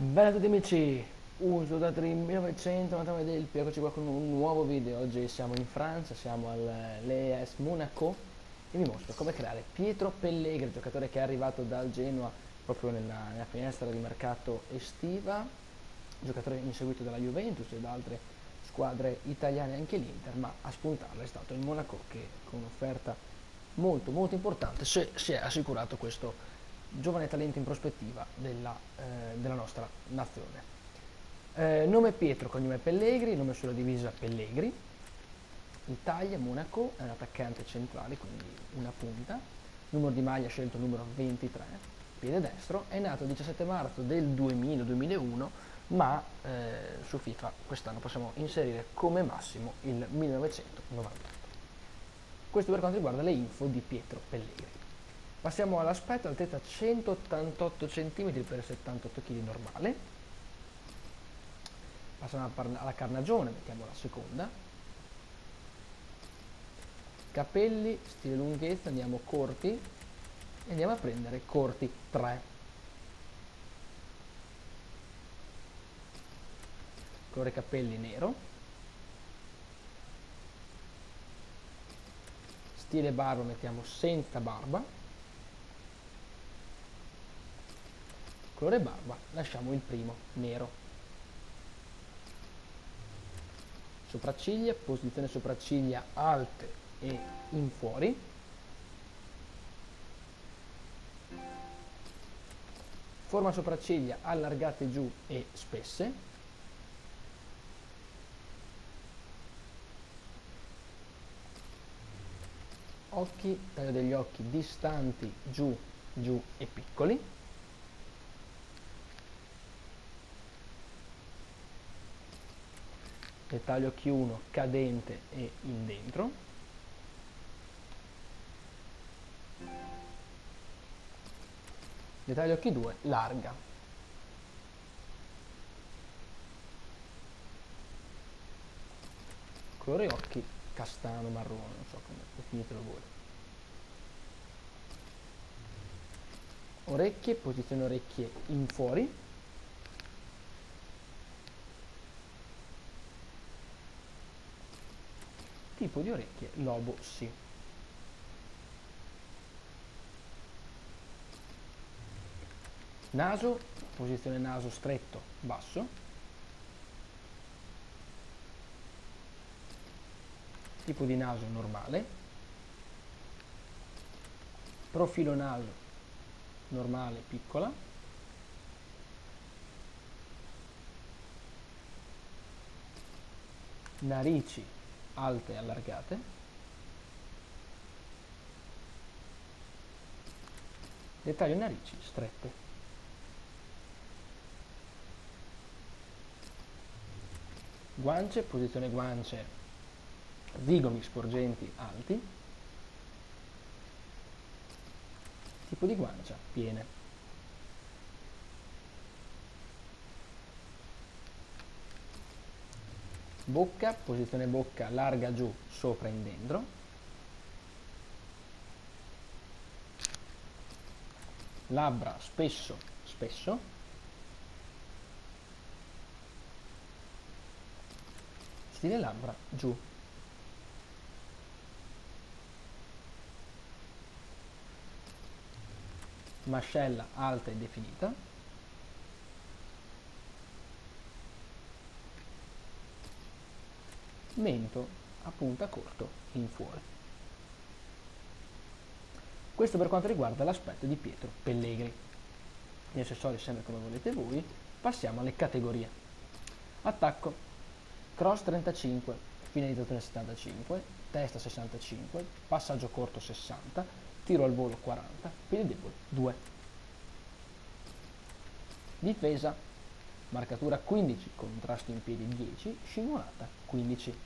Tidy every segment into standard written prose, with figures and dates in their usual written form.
Bella a tutti amici, uso da 1999 del P, eccoci qua con un nuovo video. Oggi siamo in Francia, siamo all'ES Monaco e vi mostro come creare Pietro Pellegrini, giocatore che è arrivato dal Genoa proprio nella finestra di mercato estiva, giocatore inseguito dalla Juventus e da altre squadre italiane, anche l'Inter, ma a spuntarlo è stato il Monaco che con un'offerta molto molto importante si è assicurato questo giovane talento in prospettiva della nostra nazione. Nome Pietro, cognome Pellegrini, nome sulla divisa Pellegrini, Italia, Monaco, è un attaccante centrale, quindi una punta, numero di maglia scelto numero 23, piede destro, è nato il 17 marzo del 2000-2001, ma su FIFA quest'anno possiamo inserire come massimo il 1998. Questo per quanto riguarda le info di Pietro Pellegrini. Passiamo all'aspetto, altezza 188 cm per 78 kg normale. Passiamo alla carnagione, mettiamo la seconda. Capelli, stile lunghezza, andiamo corti e andiamo a prendere corti 3. Colore capelli nero. Stile barba mettiamo senza barba. Colore barba lasciamo il primo, nero. Sopracciglia, posizione sopracciglia alte e in fuori. Forma sopracciglia allargate giù e spesse. Occhi, taglio degli occhi distanti giù, giù e piccoli. Dettaglio occhi 1 cadente e in dentro. Dettaglio occhi 2 larga. Colore occhi castano marrone, non so come definitelo voi. Orecchie, posizione orecchie in fuori. Tipo di orecchie lobo sì. Naso, posizione naso stretto, basso. Tipo di naso normale. Profilo naso normale, piccola. Narici alte e allargate. Dettaglio narici strette. Guance, posizione guance, zigomi sporgenti alti. Tipo di guancia piene. Bocca, posizione bocca larga giù, sopra in dentro. Labbra spesso, spesso. Stile labbra giù. Mascella alta e definita. Mento a punta corto in fuori. Questo per quanto riguarda l'aspetto di Pietro Pellegrini. Gli accessori sempre come volete voi. Passiamo alle categorie. Attacco, cross 35, finalizzazione 75, testa 65, passaggio corto 60, tiro al volo 40, piede debole 2. Difesa, marcatura 15, contrasto in piedi 10, scivolata 15.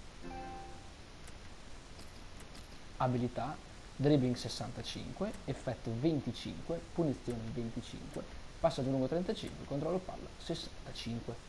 Abilità, dribbling 65, effetto 25, punizione 25, passaggio lungo 35, controllo palla 65.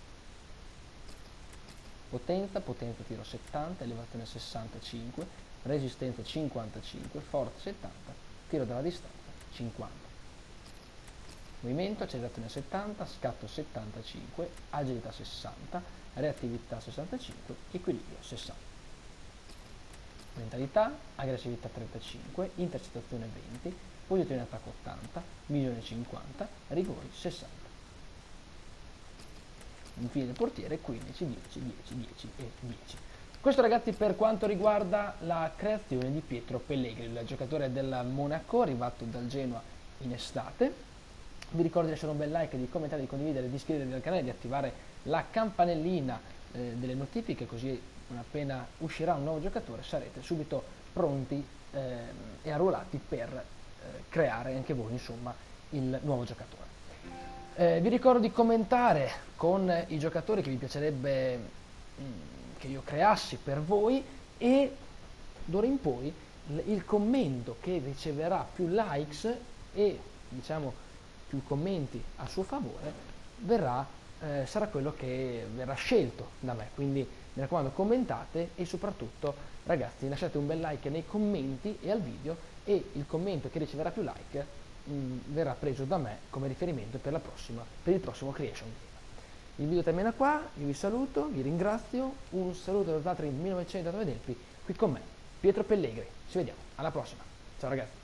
Potenza tiro 70, elevazione 65, resistenza 55, forza 70, tiro dalla distanza 50. movimento, accelerazione 70, scatto 75, agilità 60, reattività 65, equilibrio 60. Mentalità, aggressività 35, intercettazione 20, posizione in attacco 80, visione 50, rigori 60. Infine il portiere 15, 10, 10, 10 e 10. Questo ragazzi per quanto riguarda la creazione di Pietro Pellegrini, il giocatore del Monaco arrivato dal Genoa in estate. Vi ricordo di lasciare un bel like, di commentare, di condividere, di iscrivervi al canale, di attivare la campanellina delle notifiche, così non appena uscirà un nuovo giocatore sarete subito pronti e arruolati per creare anche voi insomma il nuovo giocatore. Vi ricordo di commentare con i giocatori che vi piacerebbe che io creassi per voi, e d'ora in poi il commento che riceverà più likes e diciamo più commenti a suo favore sarà quello che verrà scelto da me. Quindi mi raccomando, commentate e soprattutto ragazzi lasciate un bel like nei commenti e al video, e il commento che riceverà più like verrà preso da me come riferimento per il prossimo Creation Game. Il video termina qua, io vi saluto, vi ringrazio, un saluto da Tatri 1909 Delphi, qui con me, Pietro Pellegrini. Ci vediamo, alla prossima, ciao ragazzi.